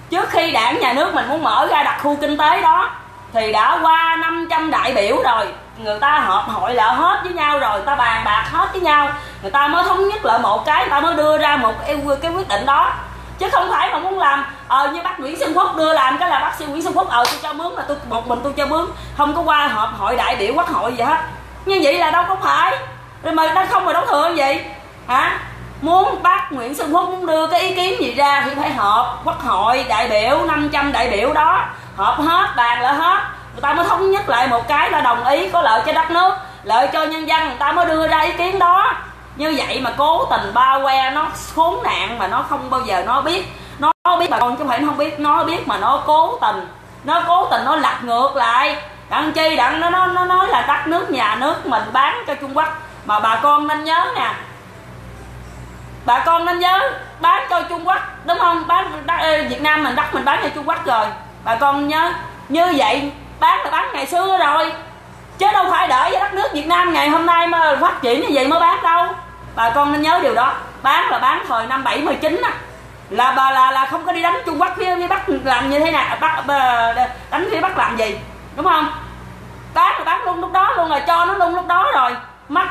Trước khi đảng nhà nước mình muốn mở ra đặc khu kinh tế đó thì đã qua 500 đại biểu rồi, người ta họp hội lại hết với nhau rồi, người ta bàn bạc hết với nhau, người ta mới thống nhất lại một cái, người ta mới đưa ra một cái quyết định đó. Chứ không phải mà muốn làm như bác Nguyễn Xuân Phúc đưa làm cái là bác sĩ Nguyễn Xuân Phúc tôi cho mướn là tôi một mình tôi cho mướn, không có qua họp hội đại biểu quốc hội gì hết. Như vậy là đâu có phải, rồi mà nó không mà đóng thừa gì hả? Muốn bác Nguyễn Xuân Phúc muốn đưa cái ý kiến gì ra thì phải họp quốc hội đại biểu, 500 đại biểu đó họp hết, bàn lại hết, người ta mới thống nhất lại một cái là đồng ý có lợi cho đất nước, lợi cho nhân dân, người ta mới đưa ra ý kiến đó. Như vậy mà cố tình bao que, nó khốn nạn mà nó không bao giờ nó biết bà con, chứ không phải nó không biết, nó biết mà nó cố tình nó lật ngược lại. Đặng chi đặng nó nói là đất nước nhà nước mình bán cho Trung Quốc. Mà bà con nên nhớ nè, bà con nên nhớ bán cho Trung Quốc đúng không? Việt Nam mình, đất mình bán cho Trung Quốc rồi, bà con nhớ như vậy bán là bán ngày xưa rồi, chứ đâu phải đợi với đất nước Việt Nam ngày hôm nay mà phát triển như vậy mới bán đâu. Bà con nên nhớ điều đó. Bán là bán thời năm 79 là không có đi đánh Trung Quốc phía Bắc làm như thế nào, đánh phía Bắc làm gì, đúng không? Bán là bán luôn lúc đó luôn, là cho nó luôn lúc đó rồi. Mắc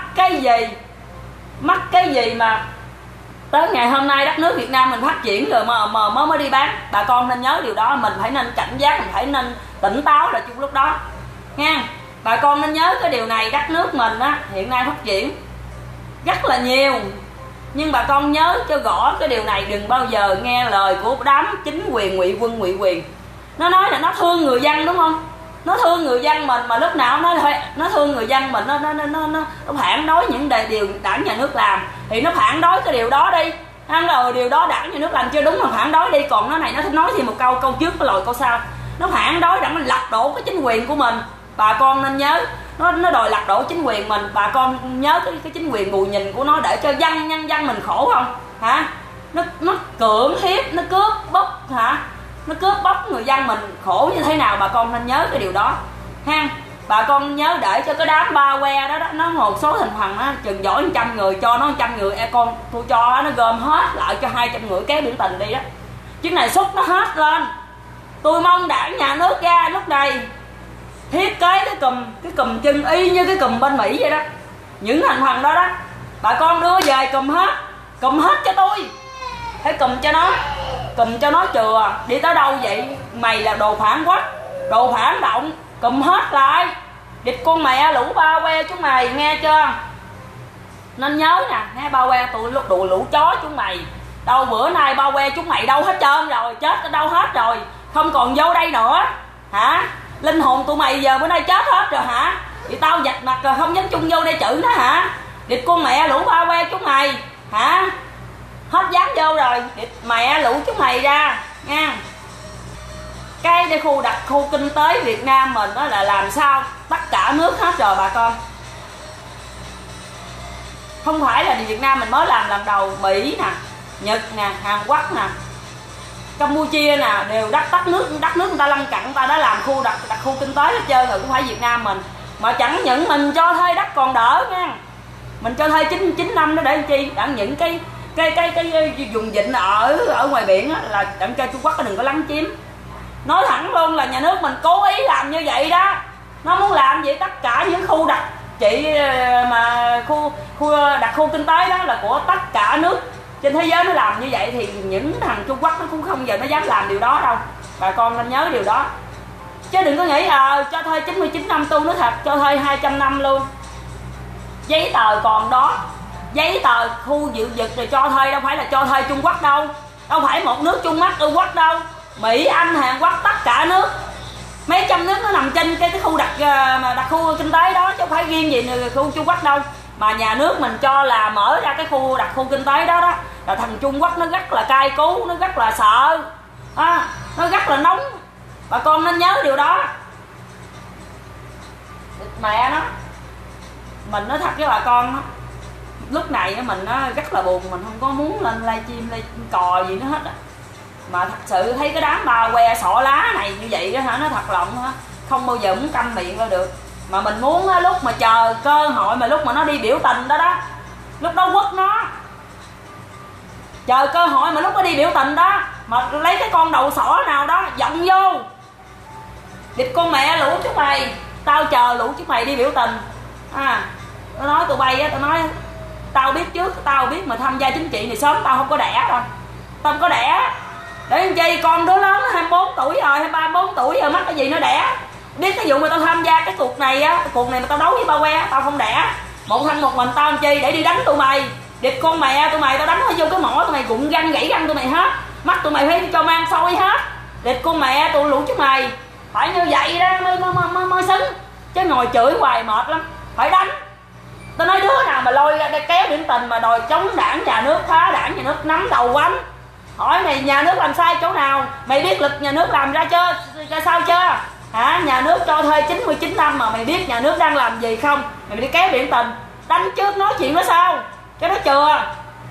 cái gì mà tới ngày hôm nay đất nước Việt Nam mình phát triển rồi mà mới đi bán. Bà con nên nhớ điều đó, mình phải nên cảnh giác, mình phải nên tỉnh táo là chung lúc đó nha. Bà con nên nhớ cái điều này. Đất nước mình hiện nay phát triển rất là nhiều, nhưng bà con nhớ cho rõ cái điều này, đừng bao giờ nghe lời của đám chính quyền ngụy quyền. Nó nói là nó thương người dân đúng không? Nó thương người dân mình, mà lúc nào nó thương người dân mình, nó phản đối những điều đảng nhà nước làm thì nó phản đối cái điều đó đi. Rồi điều đó đảng nhà nước làm chưa đúng mà phản đối đi. Còn nó này nó nói thêm một câu trước cái lời câu sau, nó phản đối đặng nó lật đổ cái chính quyền của mình. Bà con nên nhớ, nó đòi lật đổ chính quyền mình. Bà con nhớ cái chính quyền mù nhìn của nó để cho nhân dân mình khổ không hả? Nó cưỡng hiếp, nó cướp bóc hả? Nó cướp bóc người dân mình khổ như thế nào, bà con nên nhớ cái điều đó ha. Bà con nhớ để cho cái đám ba que đó, nó một số thành phần chừng giỏi 100 người, cho nó 100 người con tôi cho nó gom hết lại cho 200 người kế biểu tình đi đó. Chuyến này xúc nó hết lên. Tôi mong đảng nhà nước ra lúc này thiết kế cái cùm chân y như cái cùm bên Mỹ vậy đó. Những thành phần đó đó bà con đưa về cùm hết cho tôi, phải cùm cho nó chừa. Đi tới đâu vậy? Mày là đồ phản quốc, đồ phản động, cùm hết lại. Địch con mẹ lũ ba que chúng mày, nghe chưa? Nên nhớ nè, nghe ba que tụi lũ chó chúng mày. Đâu bữa nay ba que chúng mày đâu hết trơn rồi, chết ở đâu hết rồi, không còn vô đây nữa hả? Linh hồn tụi mày giờ bữa nay chết hết rồi hả? Thì tao giặt mặt rồi không dám chung vô đây chữ nó hả? Địch con mẹ lũ ba que chúng mày hả? Hết dám vô rồi, địch mẹ lũ chúng mày ra nha. Cái đây đặc khu kinh tế Việt Nam mình đó là làm sao tất cả nước hết rồi bà con. Không phải là Việt Nam mình mới làm lần đầu, Mỹ nè, Nhật nè, Hàn Quốc nè, Campuchia nè, đều đất nước người ta lân cận, người ta đã làm đặc khu kinh tế hết trơn rồi, cũng phải Việt Nam mình. Mà chẳng những mình cho thuê đất còn đỡ nha, mình cho thuê 9 năm đó để làm chi? Đặng những cái vùng vịnh ở ngoài biển là đặng cho Trung Quốc đừng có lấn chiếm. Nói thẳng luôn là nhà nước mình cố ý làm như vậy đó. Nó muốn làm vậy tất cả những khu đặc khu kinh tế đó là của tất cả nước trên thế giới. Nó làm như vậy thì những thằng Trung Quốc nó cũng không giờ nó dám làm điều đó đâu. Bà con nên nhớ điều đó, chứ đừng có nghĩ cho thuê 99 năm tu nói thật, cho thuê 200 năm luôn. Giấy tờ còn đó, giấy tờ khu dự vực rồi cho thuê, đâu phải là cho thuê Trung Quốc đâu, đâu phải một nước Trung Quốc đâu. Mỹ, Anh, Hàn Quốc, tất cả nước, mấy trăm nước nó nằm trên cái khu đặc khu kinh tế đó, chứ không phải riêng gì khu Trung Quốc đâu. Mà nhà nước mình cho là mở ra cái khu đặc khu kinh tế đó là thằng Trung Quốc nó rất là cay cú, nó rất là sợ, nó rất là nóng. Bà con nên nhớ điều đó. Mẹ nó, mình nói thật với bà con đó, lúc này mình nó rất là buồn, mình không có muốn lên livestream cò gì nữa hết á. Mà thật sự thấy cái đám ba que sọ lá này như vậy đó hả, nó thật lòng hả, không bao giờ muốn câm miệng ra được. Mà mình muốn lúc mà chờ cơ hội, mà lúc mà nó đi biểu tình đó lúc đó quất nó, chờ cơ hội mà lúc nó đi biểu tình đó mà lấy cái con đầu sỏ nào đó giọng vô điệp con mẹ lũ chúng mày, tao chờ lũ chúng mày đi biểu tình. Tao nói tụi bay á, tao nói tao biết trước, tao biết mà tham gia chính trị này sớm tao không có đẻ đâu, tao không có đẻ. Để làm chi, con đứa lớn 24 tuổi rồi, 23, 24 tuổi rồi mắc cái gì nó đẻ. Biết cái vụ mà tao tham gia cái cuộc này á, cái cuộc này mà tao đấu với Ba Que, tao không đẻ. Một thân một mình tao làm chi, để đi đánh tụi mày. Điệp con mẹ tụi mày, tao đánh nó vô cái mỏ tụi mày gụng răng gãy răng tụi mày hết. Mắt tụi mày phải cho mang soi hết. Điệp con mẹ tụi lũ chúng mày. Phải như vậy đó mới xứng. Chứ ngồi chửi hoài mệt lắm. Phải đánh. Tao nói đứa nào mà lôi ra kéo điển tình mà đòi chống đảng nhà nước, phá đảng nhà nước, nắm đầu quánh. Hỏi mày nhà nước làm sai chỗ nào? Mày biết lịch nhà nước làm ra chưa? Ra sao chưa? Hả? Nhà nước cho thuê 99 năm mà mày biết nhà nước đang làm gì không? Mày đi kéo điển tình, đánh trước nói chuyện nó sao? Cái đó chừa.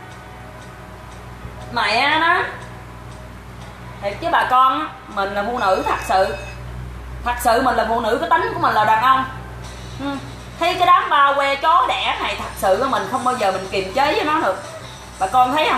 Mẹ nó. Thiệt chứ bà con, mình là phụ nữ thật sự. Thật sự mình là phụ nữ, cái tính của mình là đàn ông. Thấy cái đám Ba Que chó đẻ này thật sự mình không bao giờ mình kiềm chế với nó được. Bà con thấy không?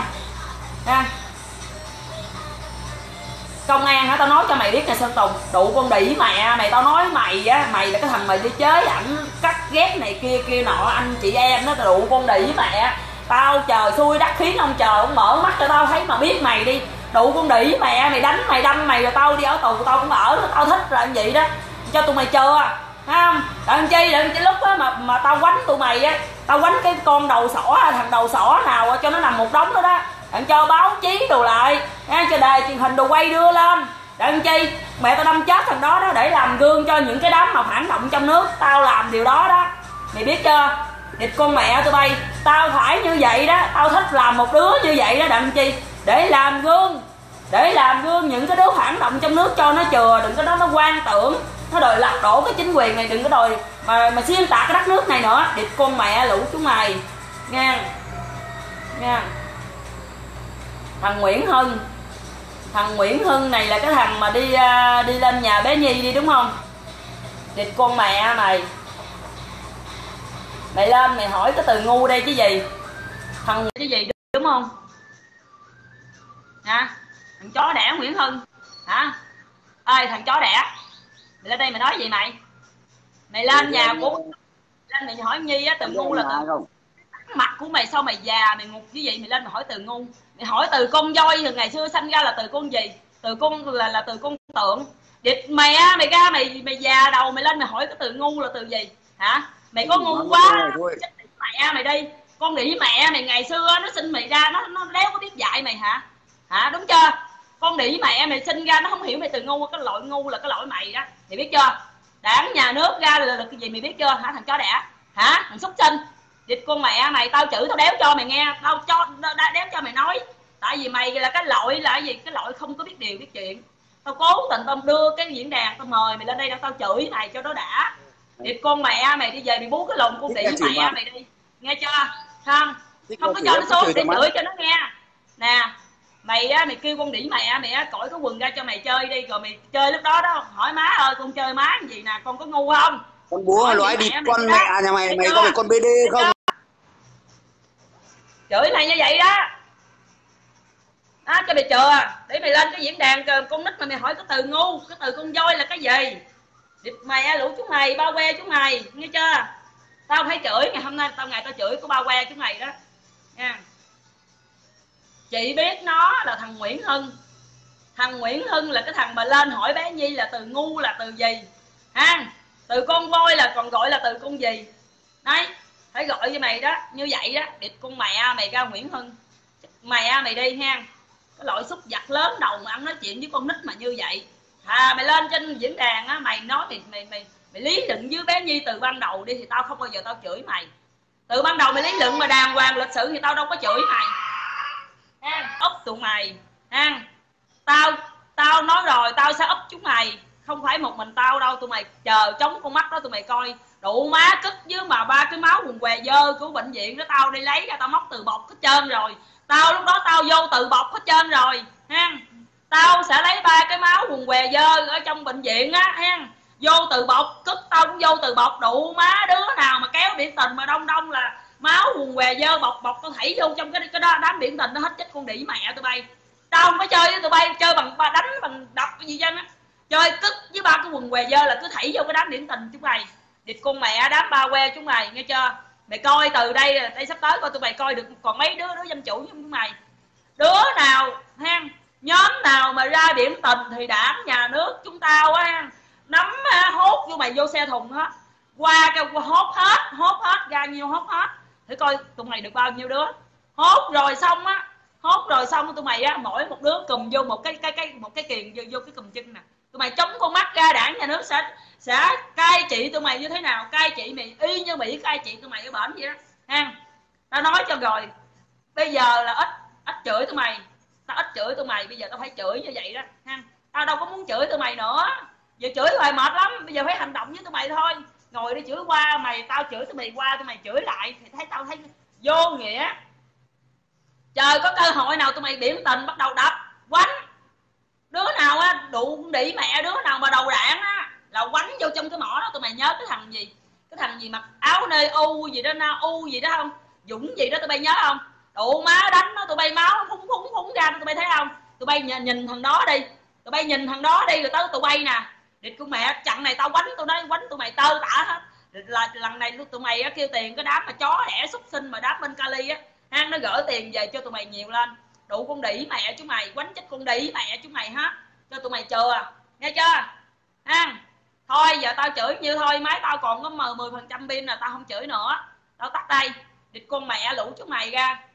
Công an hả, tao nói cho mày biết nè Sơn Tùng, đụ con đĩ mẹ mày, tao nói mày á, mày là cái thằng mày đi chế ảnh cắt ghét này kia kia nọ, anh chị em nó đụ con đĩ mẹ. Tao trời xui đất khiến ông trời ông mở mắt cho tao thấy mà biết mày đi, đụ con đĩ mẹ mày, đánh mày đâm mày rồi tao đi ở tù tao cũng ở, tao thích là vậy đó, cho tụi mày chờ không? Đặng chi lúc đó mà tao quánh tụi mày á, tao quánh cái con đầu sỏ, thằng đầu sỏ nào cho nó nằm một đống đó đó, đặng cho báo chí đồ lại, cho đài truyền hình đồ quay đưa lên. Đặng chi mẹ tao đâm chết thằng đó đó để làm gương cho những cái đám mà phản động trong nước. Tao làm điều đó đó, mày biết chưa? Địch con mẹ tụi bay, tao phải như vậy đó, tao thích làm một đứa như vậy đó. Đặng chi để làm gương, để làm gương những cái đứa phản động trong nước cho nó chừa, đừng có đó nó quan tưởng, nó đòi lật đổ cái chính quyền này, đừng có đòi mà xuyên tạc cái đất nước này nữa. Địch con mẹ lũ chúng mày nha, nha. Thằng Nguyễn Hưng này là cái thằng mà đi lên nhà bé Nhi đi đúng không? Địch con mẹ mày, mày lên mày hỏi cái từ ngu đây chứ gì, thằng cái gì đúng không hả? Thằng chó đẻ Nguyễn Hưng hả? Ơi thằng chó đẻ, mày lên đây mày nói gì mày? Mày lên nhà của lên mày hỏi Nhi á, từ ngu là từ mặt của mày sao mày già mày ngục như vậy, mày lên mày hỏi từ ngu. Mày hỏi từ con voi từ ngày xưa sanh ra là từ con gì? Từ con là từ con tượng. Địch mẹ mày ra mày già đầu mày lên mày hỏi cái từ ngu là từ gì hả? Mày có ngu quá mẹ mày đi. Con đĩ mẹ mày ngày xưa nó sinh mày ra nó đéo có biết dạy mày hả? Hả đúng chưa? Con đĩ mẹ mày sinh ra nó không hiểu mày từ ngu, cái loại ngu là cái loại mày đó, mày biết chưa? Đảng nhà nước ra là cái gì mày biết chưa hả thằng chó đẻ hả? Thằng súc sinh. Địch con mẹ mày, tao chửi tao đéo cho mày nghe, tao đéo cho mày nói. Tại vì mày là cái loại là gì? Cái loại không có biết điều biết chuyện. Tao cố tình tao đưa cái diễn đàn, tao mời mày lên đây tao chửi mày cho nó đã. Địch con mẹ mày đi về mày bú cái lồn con đĩ mẹ mày đi, nghe chưa? Không có cho nó xuống để chửi cho nó nghe nè. Mày á, mày kêu con đĩ mẹ mày á cởi cái quần ra cho mày chơi đi, rồi mày chơi lúc đó đó hỏi má ơi con chơi má gì nè, con có ngu không? Con búa loại đi con mẹ nhà mày, mày có phải con BD không? Chửi mày như vậy đó đó cho mày chừa, để mày lên cái diễn đàn con nít mà mày hỏi cái từ ngu, cái từ con voi là cái gì? Địch mày lũ chúng mày, Ba Que chúng mày, nghe chưa? Tao phải chửi ngày hôm nay, tao chửi của Ba Que chúng mày đó nha. Chị biết nó là thằng Nguyễn Hưng. Thằng Nguyễn Hưng là cái thằng mà lên hỏi bé Nhi là từ ngu là từ gì ha? Từ con voi là còn gọi là từ con gì? Đấy, phải gọi cho mày đó, như vậy đó. Địch con mẹ mày ra Nguyễn Hưng, mày mày đi ha. Cái loại xúc vật lớn đầu mà ăn nói chuyện với con nít mà như vậy. Mày lên trên diễn đàn á, mày nói mày lý luận với bé Nhi từ ban đầu đi thì tao không bao giờ tao chửi mày. Từ ban đầu mày lý luận mà đàng hoàng lịch sự thì tao đâu có chửi mày. Úp tụi mày ha. Tao nói rồi, tao sẽ úp chúng mày, không phải một mình tao đâu. Tụi mày chờ chống con mắt đó tụi mày coi. Đụ má cứt với mà ba cái máu quần què dơ của bệnh viện đó tao đi lấy ra, tao móc từ bọc hết trơn rồi. Tao lúc đó tao vô từ bọc hết trơn rồi ha. Tao sẽ lấy ba cái máu quần què dơ ở trong bệnh viện á ha, vô từ bọc. cứt tao cũng vô từ bọc. Đụ má đứa nào mà kéo biển tình mà đông là máu quần què dơ bọc tao thảy vô trong cái đó đám biển tình nó hết chết con đĩ mẹ tụi bay. tao không có chơi với tụi bay, chơi bằng đánh bằng đập cái gì chứ á, chơi cứt với ba cái quần què dơ là cứ thảy vô cái đám điển tình chúng mày, địt con mẹ đám ba que chúng mày, nghe chưa? Mày coi từ đây sắp tới coi tụi mày coi được còn mấy đứa dân chủ như chúng mày. Đứa nào ha, nhóm nào mà ra điểm tình thì đảng nhà nước chúng tao á nắm hốt vô mày vô xe thùng hết, qua cái hốt hết ra nhiêu hốt hết, thử coi tụi mày được bao nhiêu đứa. Hốt rồi xong tụi mày á mỗi một đứa cùm vô một cái kiền vô cái cùm chân nè, tụi mày chống con mắt ra, đảng nhà nước sẽ cai trị tụi mày như thế nào, cai trị mày y như Mỹ cai trị tụi mày ở bển vậy đó ha. Tao nói cho rồi, bây giờ là ít chửi tụi mày, tao ít chửi tụi mày, bây giờ tao phải chửi như vậy đó ha. Tao đâu có muốn chửi tụi mày nữa, giờ chửi hoài mệt lắm, bây giờ phải hành động với tụi mày thôi. Ngồi đi chửi qua mày, tao chửi tụi mày qua, tụi mày chửi lại thì tao thấy vô nghĩa. Trời có cơ hội nào tụi mày điểm tình bắt đầu đập quánh, đứa nào á đụ đĩ mẹ, đứa nào mà đầu đạn á là quánh vô trong cái mỏ đó. Tụi mày nhớ cái thằng gì mặc áo nê u gì đó, na u gì đó không, Dũng gì đó, tụi bay nhớ không? Đụ má đánh nó, tụi bay máu phúng ra, tụi bay thấy không? Tụi bay nhìn thằng đó đi, rồi tới tụi bay nè, địt con mẹ chặn này tao quánh, tụi nó quánh tụi mày tơ tả hết. Là lần này tụi mày á kêu tiền cái đám mà chó đẻ súc sinh mà đám bên Cali á, hang nó gửi tiền về cho tụi mày nhiều lên, đủ con đĩ mẹ chúng mày, quánh chết con đĩ mẹ chúng mày hết, cho tụi mày chừa, nghe chưa? Ha, thôi giờ tao chửi như thôi, máy tao còn có 10% pin là tao không chửi nữa, tao tắt đây. Địt con mẹ lũ chúng mày ra.